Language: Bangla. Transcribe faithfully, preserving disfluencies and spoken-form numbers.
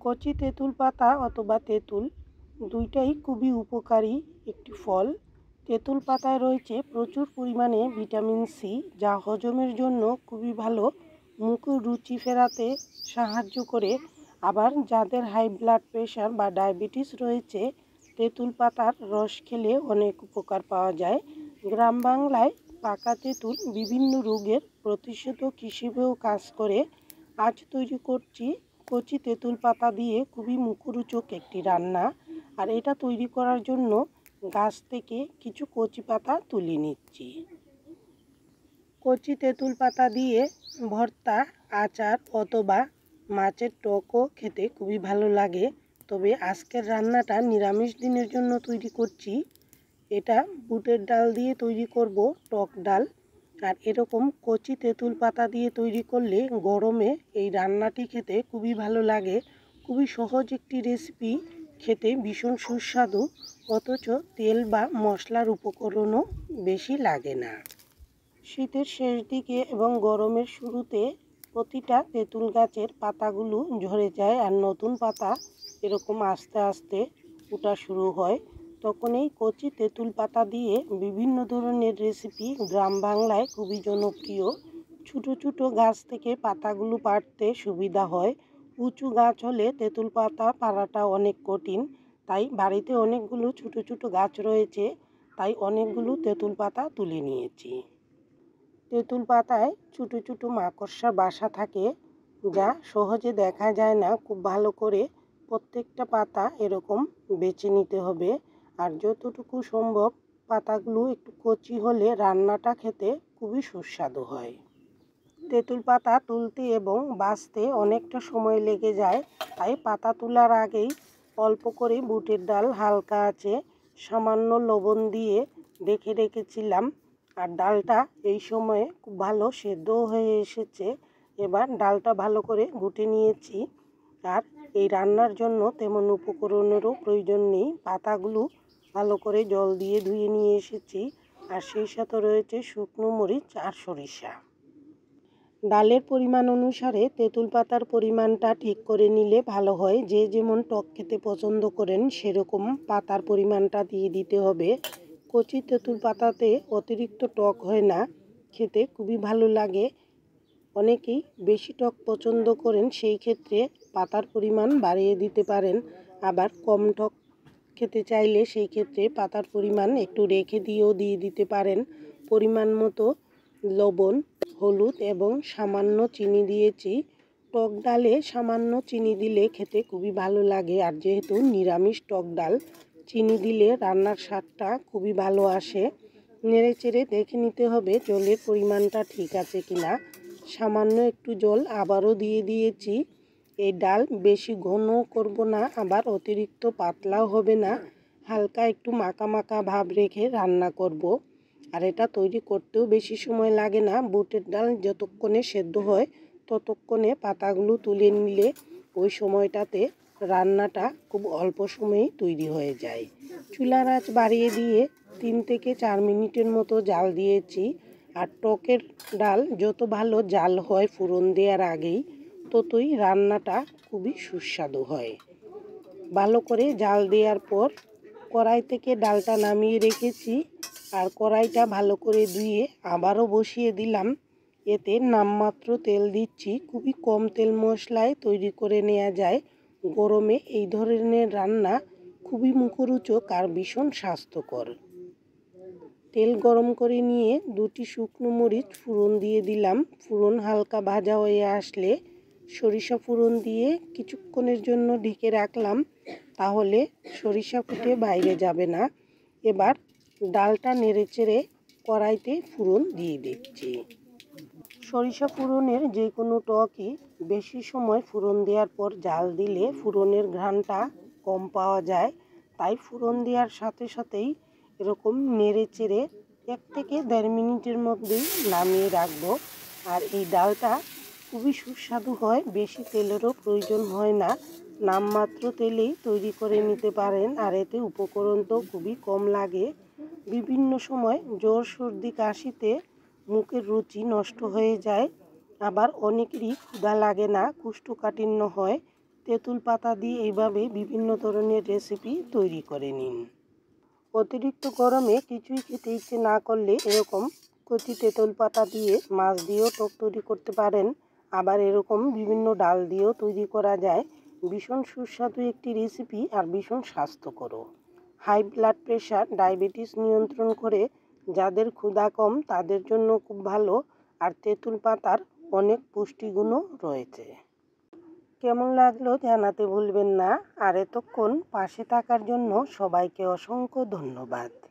কচি তেঁতুল পাতা অথবা তেঁতুল দুইটাই খুবই উপকারী একটি ফল। তেঁতুল পাতায় রয়েছে প্রচুর পরিমাণে ভিটামিন সি, যা হজমের জন্য খুবই ভালো, মুখের রুচি ফেরাতে সাহায্য করে। আবার যাদের হাই ব্লাড প্রেশার বা ডায়াবেটিস রয়েছে, তেঁতুল পাতার রস খেলে অনেক উপকার পাওয়া যায়। গ্রাম বাংলায় পাকা তেঁতুল বিভিন্ন রোগের প্রতিষেধক হিসেবেও কাজ করে। আজ তৈরি করছি কচি তেঁতুল পাতা দিয়ে খুবই মুখরোচক একটি রান্না। আর এটা তৈরি করার জন্য গাছ থেকে কিছু কচি পাতা তুলে নিচ্ছি। কচি তেঁতুল পাতা দিয়ে ভর্তা, আচার অথবা মাছের টকও খেতে খুবই ভালো লাগে। তবে আজকের রান্নাটা নিরামিষ দিনের জন্য তৈরি করছি। এটা বুটের ডাল দিয়ে তৈরি করব, টক ডাল। আর এরকম কচি তেঁতুল পাতা দিয়ে তৈরি করলে গরমে এই রান্নাটি খেতে খুবই ভালো লাগে। খুবই সহজ একটি রেসিপি, খেতে ভীষণ সুস্বাদু, অথচ তেল বা মশলার উপকরণও বেশি লাগে না। শীতের শেষ দিকে এবং গরমের শুরুতে প্রতিটা তেঁতুল গাছের পাতাগুলো ঝরে যায় আর নতুন পাতা এরকম আস্তে আস্তে ওঠা শুরু হয়। তখন এই কচি তেঁতুল পাতা দিয়ে বিভিন্ন ধরনের রেসিপি গ্রাম বাংলায় খুবই জনপ্রিয়। ছোটো ছোটো গাছ থেকে পাতাগুলো পাড়তে সুবিধা হয়। উঁচু গাছ হলে তেঁতুল পাতা পাড়াটা অনেক কঠিন, তাই বাড়িতে অনেকগুলো ছোটো ছোটো গাছ রয়েছে, তাই অনেকগুলো তেঁতুল পাতা তুলে নিয়েছি। তেঁতুল পাতায় ছোটো ছোটো মাকড়সার বাসা থাকে, যা সহজে দেখা যায় না। খুব ভালো করে প্রত্যেকটা পাতা এরকম বেছে নিতে হবে। আর যতটুকু সম্ভব পাতাগুলো একটু কচি হলে রান্নাটা খেতে খুবই সুস্বাদু হয়। তেঁতুল পাতা তুলতে এবং বাছতে অনেকটা সময় লেগে যায়, তাই পাতা তোলার আগেই অল্প করে বুটের ডাল হালকা আছে সামান্য লবণ দিয়ে রেখে রেখেছিলাম। আর ডালটা এই সময়ে খুব ভালো সেদ্ধ হয়ে এসেছে। এবার ডালটা ভালো করে ঘুটে নিয়েছি। আর এই রান্নার জন্য তেমন উপকরণেরও প্রয়োজন নেই। পাতাগুলো ভালো করে জল দিয়ে ধুয়ে নিয়ে এসেছি। আর সেই সাথে রয়েছে শুকনো মরিচ আর সরিষা। ডালের পরিমাণ অনুসারে তেঁতুল পাতার পরিমাণটা ঠিক করে নিলে ভালো হয়। যে যেমন টক খেতে পছন্দ করেন সেরকম পাতার পরিমাণটা দিয়ে দিতে হবে। কচি তেঁতুল পাতাতে অতিরিক্ত টক হয় না, খেতে খুবই ভালো লাগে। অনেকেই বেশি টক পছন্দ করেন, সেই ক্ষেত্রে পাতার পরিমাণ বাড়িয়ে দিতে পারেন। আবার কম টক খেতে চাইলে সেই ক্ষেত্রে পাতার পরিমাণ একটু রেখে দিয়েও দিয়ে দিতে পারেন। পরিমাণ মতো লবণ, হলুদ এবং সামান্য চিনি দিয়েছি। টক ডালে সামান্য চিনি দিলে খেতে খুবই ভালো লাগে। আর যেহেতু নিরামিষ টক ডাল, চিনি দিলে রান্নার স্বাদটা খুবই ভালো আসে। নেড়ে চেড়ে দেখে নিতে হবে জলের পরিমাণটা ঠিক আছে কিনা। সামান্য একটু জল আবারও দিয়ে দিয়েছি। এই ডাল বেশি ঘন করব না, আবার অতিরিক্ত পাতলাও হবে না, হালকা একটু মাখা মাখা ভাব রেখে রান্না করব। আর এটা তৈরি করতেও বেশি সময় লাগে না। বুটের ডাল যতক্ষণে সেদ্ধ হয় ততক্ষণে পাতাগুলো তুলে নিলে ওই সময়টাতে রান্নাটা খুব অল্প সময়েই তৈরি হয়ে যায়। চুলার আঁচ বাড়িয়ে দিয়ে তিন থেকে চার মিনিটের মতো জাল দিয়েছি। আর টকের ডাল যত ভালো জাল হয় ফোড়ন দেওয়ার আগেই, ততই রান্নাটা খুবই সুস্বাদু হয়। ভালো করে জাল দেওয়ার পর কড়াই থেকে ডালটা নামিয়ে রেখেছি। আর কড়াইটা ভালো করে ধুয়ে আবারও বসিয়ে দিলাম। এতে নামমাত্র তেল দিচ্ছি। খুবই কম তেল মশলায় তৈরি করে নেওয়া যায়। গরমে এই ধরনের রান্না খুবই মুখরোচক আর ভীষণ স্বাস্থ্যকর। তেল গরম করে নিয়ে দুটি শুকনো মরিচ ফোড়ন দিয়ে দিলাম। ফোড়ন হালকা ভাজা হয়ে আসলে সরিষা ফোড়ন দিয়ে কিছুক্ষণের জন্য ঢেকে রাখলাম, তাহলে সরিষা ফুটে বাইরে যাবে না। এবার ডালটা নেড়ে চেড়ে কড়াইতে ফোড়ন দিয়ে দিচ্ছি। সরিষা ফোড়নের যে কোনো টকই বেশি সময় ফোড়ন দেওয়ার পর জাল দিলে ফোড়নের ঘ্রাণটা কম পাওয়া যায়, তাই ফোড়ন দেওয়ার সাথে সাথেই এরকম নেড়ে চেড়ে এক থেকে দেড় মিনিটের মধ্যেই নামিয়ে রাখবো। আর এই ডালটা খুবই সুস্বাদু হয়, বেশি তেলেরও প্রয়োজন হয় না। নামমাত্র তেলেই তৈরি করে নিতে পারেন। আর এতে উপকরণ তো খুবই কম লাগে। বিভিন্ন সময় জ্বর সর্দি কাশিতে মুখের রুচি নষ্ট হয়ে যায়, আবার অনেকেরই ক্ষুধা লাগে না, কোষ্ঠকাঠিন্য হয়, তেঁতুল পাতা দিয়ে এইভাবে বিভিন্ন ধরনের রেসিপি তৈরি করে নিন। অতিরিক্ত গরমে কিছুই খেতে ইচ্ছে না করলে এরকম কচি তেঁতুল পাতা দিয়ে মাছ দিয়েও টক তৈরি করতে পারেন। আবার এরকম বিভিন্ন ডাল দিয়েও তৈরি করা যায়। ভীষণ সুস্বাদু একটি রেসিপি আর ভীষণ স্বাস্থ্যকর। হাই ব্লাড প্রেশার, ডায়াবেটিস নিয়ন্ত্রণ করে। যাদের ক্ষুধা কম তাদের জন্য খুব ভালো। আর তেঁতুল পাতার অনেক পুষ্টিগুণও রয়েছে। কেমন লাগলো জানাতে ভুলবেন না। আর এতক্ষণ পাশে থাকার জন্য সবাইকে অসংখ্য ধন্যবাদ।